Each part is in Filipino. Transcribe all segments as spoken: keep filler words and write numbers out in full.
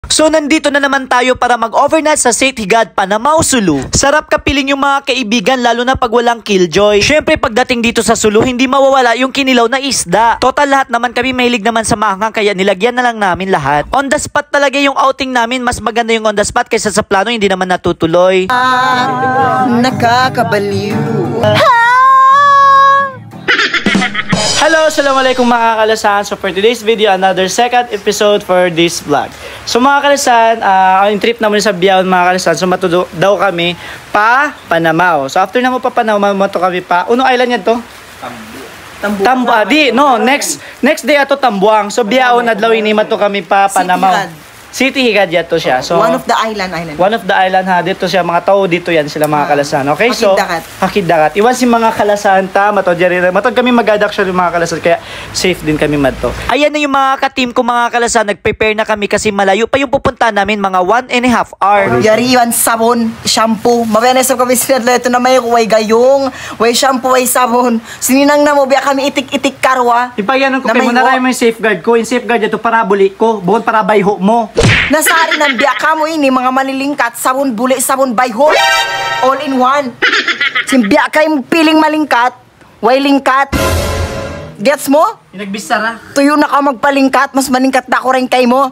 So nandito na naman tayo para mag-overnight sa Saint Higad, Panamaw, Sulu. Sarap kapiling yung mga kaibigan lalo na pag walang killjoy. Syempre pagdating dito sa Sulu, hindi mawawala yung kinilaw na isda. Total lahat naman kami mahilig naman sa maanghang kaya nilagyan na lang namin lahat. On the spot talaga yung outing namin, mas maganda yung on the spot kaysa sa plano hindi naman natutuloy. Ah, nakakabaliw. Hello, assalamualaikum mga kalasan. So for today's video, another second episode for this vlog. So mga kalasan, uh, ang trip naman sa Biyaon mga kalasan, so matudo daw kami pa Panamaw. So after na mo pa Panamaw, mato kami pa, unong island yan to? Tambuang. Tambuang. Di, no, next next day ato Tambuang. So Biyaon, adlaw ini mato kami pa Panamaw. City Higad yato siya. So one of the island island. One of the island ha, dito siya mga tao dito yan sila mga kalasan. Okay? So Hakid-dakat. Hakid-dakat. Iwan si mga kalasan ta, matod diri. Matod kami mag-adact siya mga kalasan kaya safe din kami madto. Ayan na yung mga ka-team ko mga kalasan, nag-prepare na kami kasi malayo pa yung pupunta namin mga one and a half hour. Yari yan sabon, shampoo. Mabenes kami sinadla ito na may way gayong, way shampoo, way sabon. Sininang na mo biya kami itik-itik karwa. Ipayanon ko kay mo na rin yung safeguard ko. Yung safeguard ito paraboli ko, buon para bayho mo. Nasari ng biya ka mo ini mga malilingkat, sabon buli, sabon bayho. All in one. Simbiya kayo piling malingkat, way lingkat. Gets mo? Inagbisara. Tuyo na ka magpalingkat, mas malingkat na ako rin kay mo.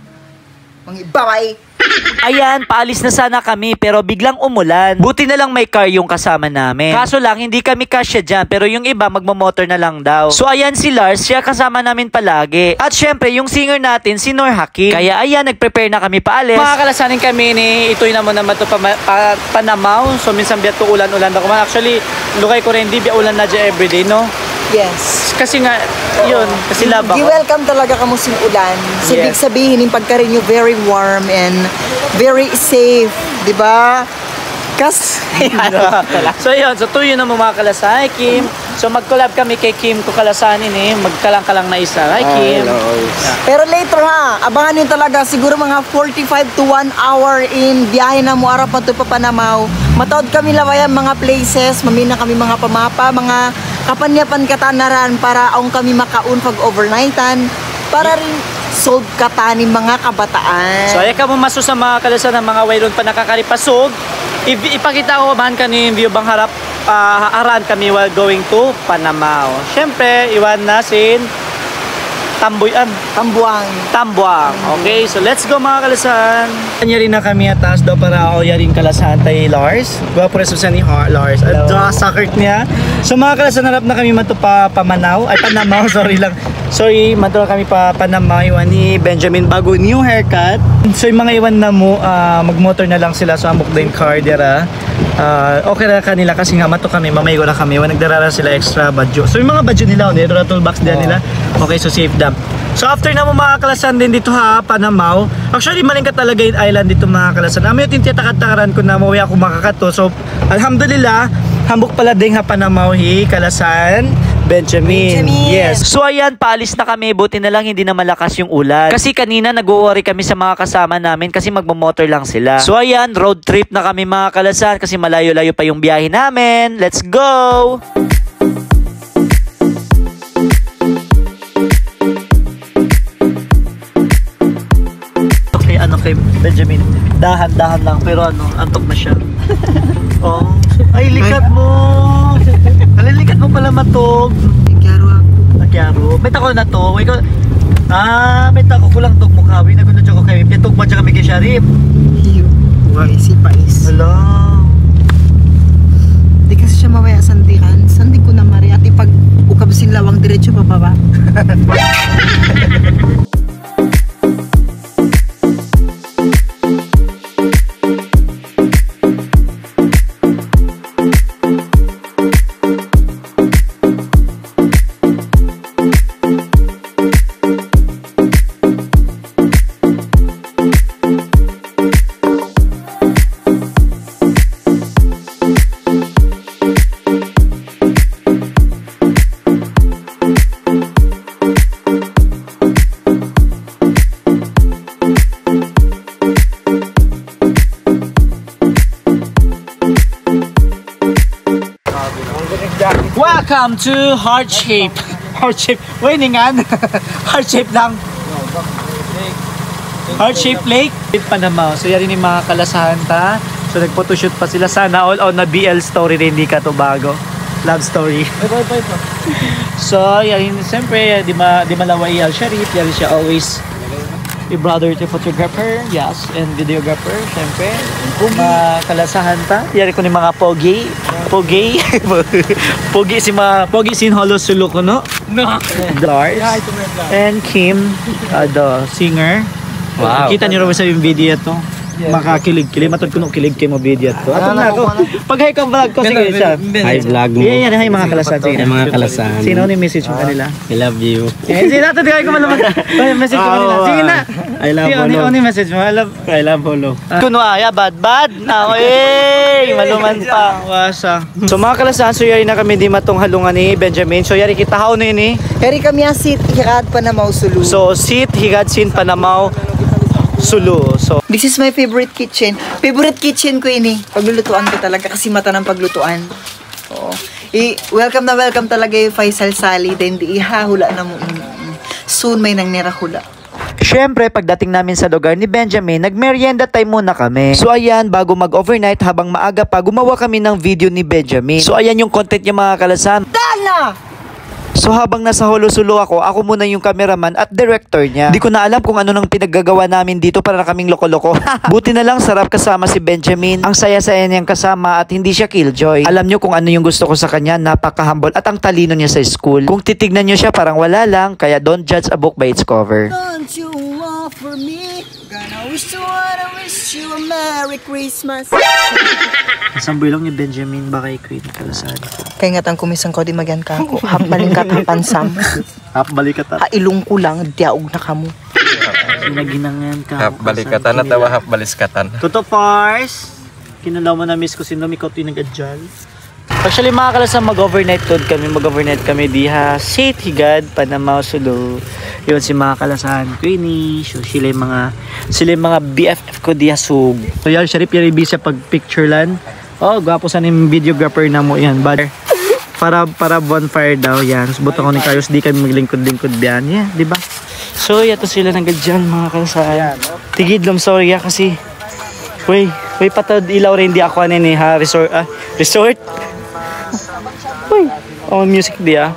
Mga ibaway. Ayan, paalis na sana kami pero biglang umulan. Buti na lang may car yung kasama namin. Kaso lang, hindi kami kasya dyan pero yung iba magmamotor na lang daw. So ayan si Lars, siya kasama namin palagi. At syempre, yung singer natin, si Nor Hakim. Kaya ayan, nag-prepare na kami paalis. Mga kalasanin kami ni Itoy naman naman ito pa, pa, Panamaw. So minsan biya to ulan-ulan ako man. Actually, lukay ko rin, di biya ulan na dyan everyday, no? Yes. Kasi nga, yun, kasi laba ko. Gi-welcome talaga ka mo sin ulan. So, Yes. big sabihin, yung pagkarin nyo very warm and very safe. Di ba? Kas... So yun, so tuyo na mo mga kalasan. Hi Kim. So mag-collab kami kay Kim ko kalasanin eh. Magkalang-kalang na isa. Hi Kim. Yeah. Pero later ha, abangan nyo talaga siguro mga forty-five to one hour in biyahe na mo araw pa ito pa Panamaw. Mataod kami lawayan mga places, mamina kami mga pamapa, mga kapanyapan katanaran para aong kami makaun pag overnightan para rin sold katanin mga kabataan. So ay ka mo maso sa mga kalasan ng mga wayron pa nakakaripasog. I- ipakita ko man kani view bang harap uh, aran kami while going to Panamaw. Syempre, iwan na sin Tambuyan. Tambuang. Tambuang. Okay, so let's go mga kalasan. Kanyari na kami atas daw para ako yarin kalasan tay Lars. Gwapo rin sa ni Lars. At uh, sakert niya. So mga kalasan, harap na kami mato pa Pamanaw. Ay Panamaw, sorry lang. Sorry, mato kami pa Panamaw. Iwan ni Benjamin bago new haircut. So yung mga iwan na mo, uh, magmotor na lang sila sa amok din car dira. Uh, okay na kanila kasi nga mato kami, mamaygo na kami. Iwan nagdarara sila extra badyo. So yung mga badyo nila, nito na toolbox din nila. Okay, so safe dam. So after na mo mga kalasan din dito ha, Panamaw. Actually malingkat talaga yung island dito mga kalasan. Amin yung tintiyatakad-takaran ko na mawi ako makakato. So alhamdulillah, hambok pala din ha Panamaw hi, kalasan. Benjamin. Benjamin. Yes. So ayan, paalis na kami. Buti na lang hindi na malakas yung ulan. Kasi kanina nag-worry kami sa mga kasama namin kasi magmamotor lang sila. So ayan, road trip na kami mga kalasan kasi malayo-layo pa yung biyahe namin. Let's go! Ano kay Benjamin, dahan-dahan lang pero ano, antok na siya. Oh, ay likat mo. Alilikat mo pala matog. Nagyaro ako. Nagyaro. May tako na to. May ko. Ah, may tako ko lang tog mukha. Wi na guna ko kay pitog pa kami kay Sharif. Hiyo. Wai si Pais. Hello. Di kasi siya mawaya sandikan. Sandi ko na mari at ipag ukab silawang diretso pa baba. Welcome to Heart Shape. Heart Shape. Winningan. Heart Shape lang. Heart-shaped lake with Panama. So yan yung mga kalasahan ta. So nag-photoshoot pa sila. Sana all on na B L story rin, hindi ka to bago. Love story. So yan, siyempre, di, ma, di malaway Al Sharif. Yan siya always a brother to photographer, yes, and videographer, siyempre. Mga kalasahan ta. Yan ko ni mga pogi. Pogi. Pogi si mga, pogi sin holo sulo ko, no? No. Lars. And Kim, uh, the singer. Wow. Kita niyo rin sa yung video to. Makakilig-kilig. Matod ko nung kilig kayo mo video to. Ato na ako. Pag-hi ka vlog ko, sige siya. Hi vlog mo. Yan, yan. Hi mga kalasan. Hi mga kalasan. Sino ni message mo kanila? I love you. Eh, sige natin. Kaya ko malaman. Message mo kanila. Sige na. I love Bolo. Ano yung message mo? I love I love Bolo. Kuno aya, bad bad. Ako eh. Maluman pa. Wasa. So mga kalasan, so yari na kami di matong halungan ni Benjamin. So yari kita how ni ni. Kari kami ang sit, hikad pa na mausulu. So sit, higad sin Panamaw. Sulu. So, This is my favorite kitchen. Favorite kitchen ko ini. Paglulutuan ko talaga kasi mata ng paglutuan. Oo. I, welcome na welcome talaga yung Faisal Sali. Then di ihahula na mo ini. Soon may nang nirahula. syempre, pagdating namin sa lugar ni Benjamin, nag-merienda time muna kami. So ayan, bago mag-overnight, habang maaga pa, gumawa kami ng video ni Benjamin. So ayan yung content niya mga kalasan. Dana! So habang nasa holo-sulo ako, ako muna yung cameraman at director niya. Di ko na alam kung ano nang pinaggagawa namin dito para kaming loko-loko. Buti na lang sarap kasama si Benjamin. Ang saya-saya niyang kasama at hindi siya killjoy. Alam niyo kung ano yung gusto ko sa kanya, napaka-humble at ang talino niya sa school. Kung titignan niyo siya parang wala lang, kaya don't judge a book by its cover. Don't you offer me? Gonna wish you wanna wish you a Merry Christmas. Isang bilong ni Benjamin ba kay Queen Kalasan? Kaya nga tang kumisang ko di magyan ka ako. Hapbalin ka tapansam. Hap balikat at Hailong ko lang, diaog na kamo. sinaginangan ka. Hap balikatan at tawa hap baliskatan. Toto Pars! Kinalaw mo na miss ko sino, ikaw ito yung nag-adjal. Actually mga kalasan, mag-overnight tood kami. Mag-overnight kami diha. Saint Higad, Panamaw, Sulu. Yun si mga kalasan, Queenie. So, sila yung mga, sila yung mga B F F ko diha sug. So yan, Sharif, yan ibig sa pag-picture lan. Oh, gwapo sa yung videographer na mo yan. But, para para bonfire daw yan. So, buto ko ni Carlos, di kami maglingkod-lingkod biyan. Yeah, di ba? So, yato sila nag-adjal mga kalasan. Tigidlom, sorry ya, kasi Uy, uy patad ilaw rin di ako ano ni ha resort ah resort. Uy, oh music di ah.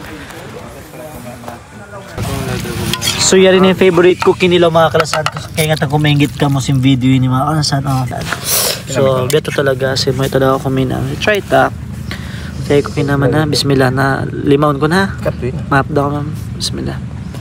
So yari na yung favorite ko kinilaw mga kalasan kaya nga tang kumengit ka mo sim video ni mga kalasan oh. So beto talaga si mo talaga ako mina. Try ta. Kaya ko kinaman na bismillah na limon ko na. Map daw ma'am. Bismillah.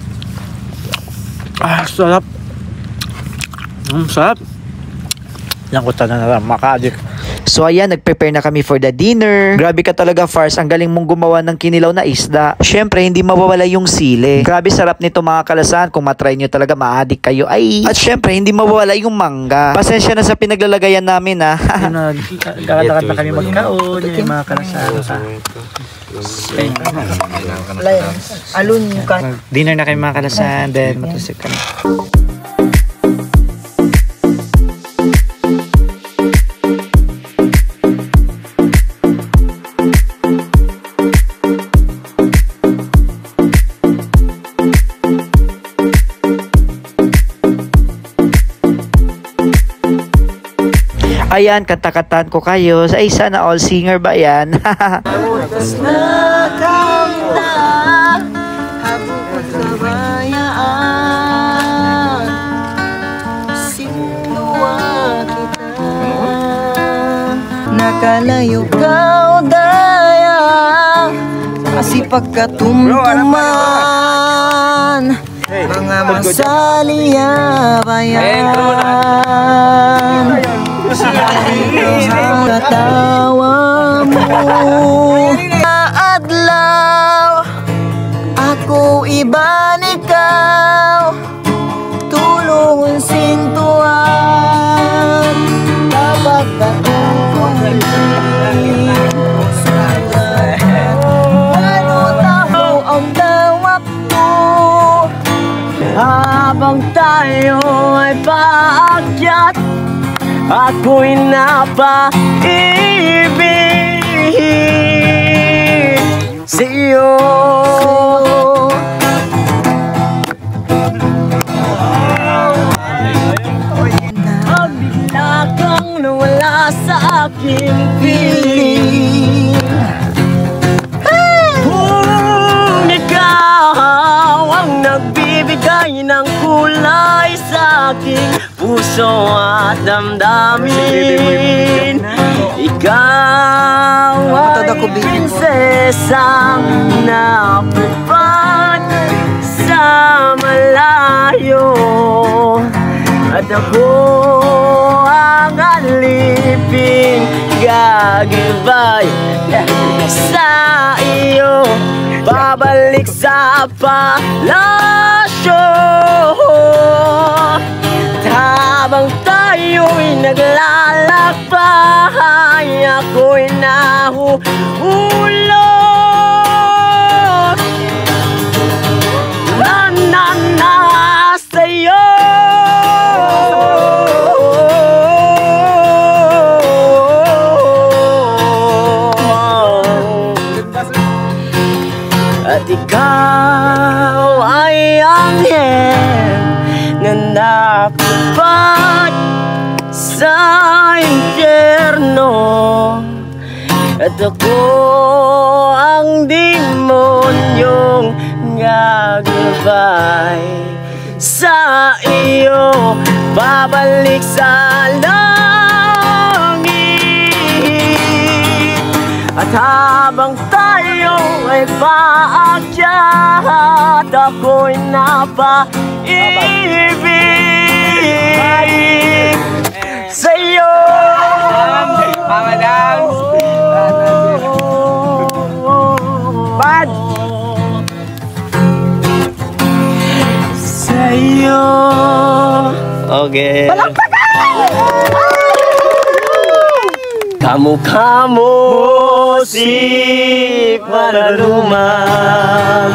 Ah, sarap. Mm, sarap. Yang ko na makadik. So ayan, nag-prepare na kami for the dinner. Grabe ka talaga, Fars. Ang galing mong gumawa ng kinilaw na isda. Syempre, hindi mawawala yung sili. Grabe sarap nito mga kalasan. Kung matry nyo talaga, maadik kayo. Ay! At syempre, hindi mawawala yung mangga. Pasensya na sa pinaglalagayan namin ha. Nagkakatakat na kami magkaon. Yung mga kalasan. Alun ka. Dinner na kami mga kalasan. Then matusik kami. Ayan, kanta-kantahan ko kayo. Ay, sana all singer ba yan? Bukas na kanta, habukod sa bayaan, sinuwa kita, nakalayo ka o daya, kasi pagkatumtuman, mga masaliyabayan. Ang katawa mo adlaw, ako iban ikaw, tulungan sintuan, kapag katuloy ano taho ang tawag ko, habang tayo ay paakyat, ako'y napaibig sa'yo. sa aking piling. Kung ikaw ang nagbibigay ng kulay sa aking puso at damdamin, ikaw Matod ay ako, baby ko. prinsesang napupad sa malayo, at ako ang aliping gagibay sa iyo, babalik sa palasyo. Habang tayo'y naglalakbay, ako'y nahuhulog na na na sa'yo. At ikaw ay anghel na napupad sa impyerno, at ako ang demonyong gagabay sa iyo, babalik sa langit. At habang tayo ay paakyat, ako'y napaibig sa'yo. Bad sa'yo. Okay. Kamu-kamu si paraluman,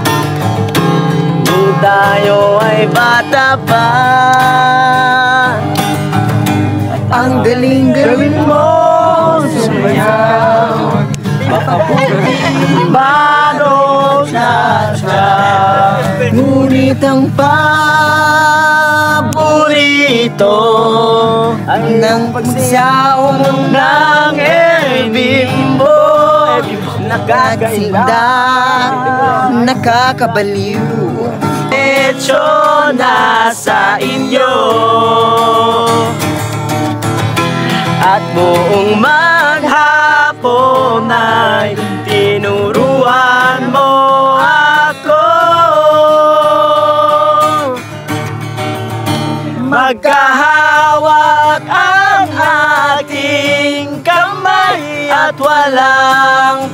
nung tayo ay bata pa. Ang galing-galing mo sumayaw, bago na siya, ngunit ang paborito ng pagsayaw ng Elbimbo, nakakainda, nakakabaliw. Hecho na sa inyo, at buong maghapon ay tinuruan mo ako. Magkahawak ang ating kamay, at walang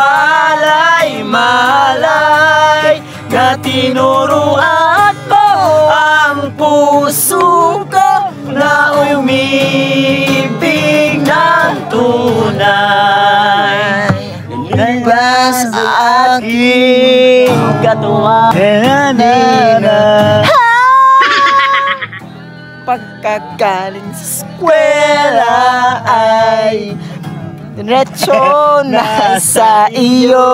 kamalay-malay, na tinuruan mo ang puso ko na umibig ng tunay. Libas sa aking katuwa. pagkagaling sa eskwela ay diretso na sa iyo.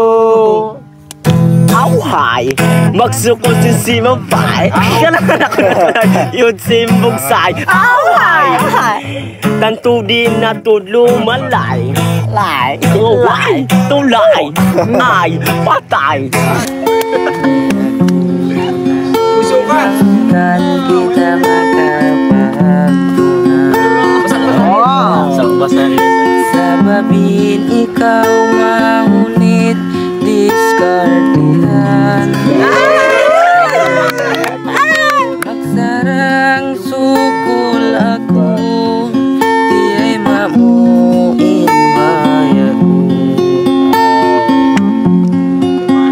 Awhay, magsukol si Simon Pai. Kailangan ako na yun simbong say. Awhay, tanto din na tudlumalay. Lay, tuway, tulay, ay, patay. Kan kita makapagtunay, sababin ikaw maunit diskartihan. Magsarang sukul ako, di ay mamuin bayag.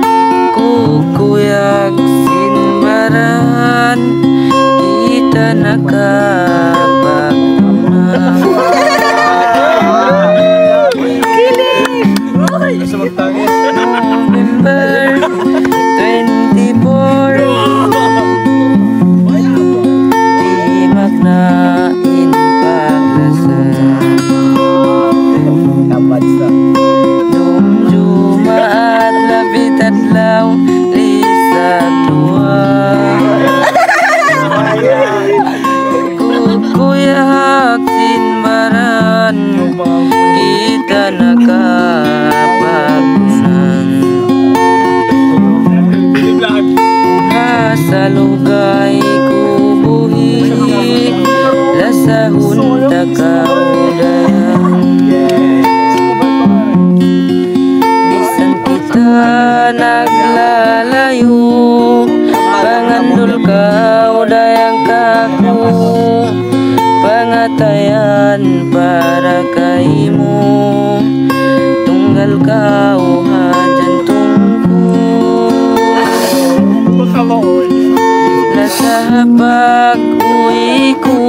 Kukuyag sinbaran, kita na Pangatayan para kay mo, tunggal ka o hadyan tungko. Nasa pag-uwi ko,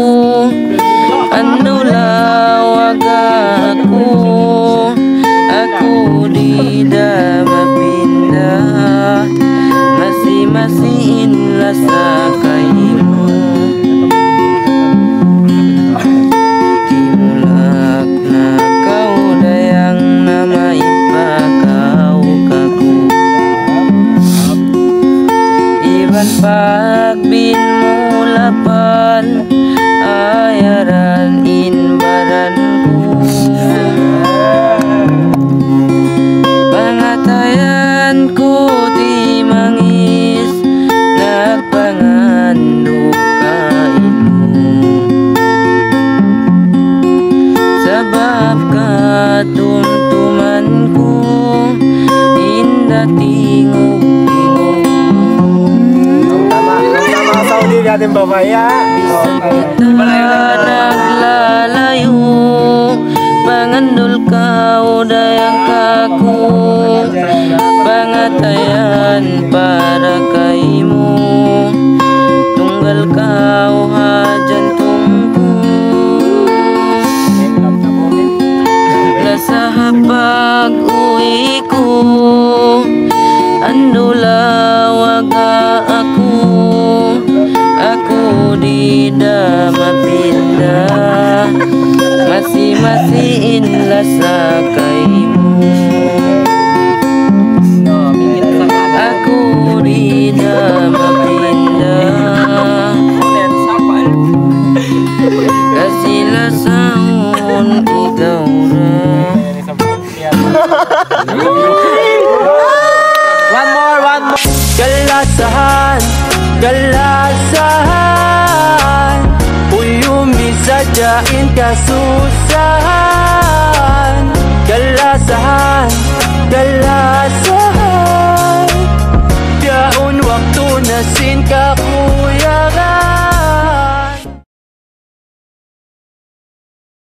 ano lawag ako, ako di da mapinda, masi-masiin lasa kay mo. Timulak na kaudayang na maipakaw kako, iban pagbin mulapan, ayaran inbaran ko. Pangatayan ko di mangis, nagpangandok ka ilo. Sabab ka tumtuman ko, inda tingog-tingog. Mga Saudi natin babaya. Bisan kita naglalayo, pangandol ka o dayang kako. Pangatayan para kay mo, tunggal ka o hadyan tungko. Nasa pag-uwi ko, ando lawag ako, ako di da mapinda, masi-masiin lasa kay mo. Ako di da mapinda, kasi lasaon ikaw na. One more, one more. Kalasahan, kalasahan, uyumi sadyain kasusahan. Kalasahan, kalasahan, daon waktu nasin ka ko.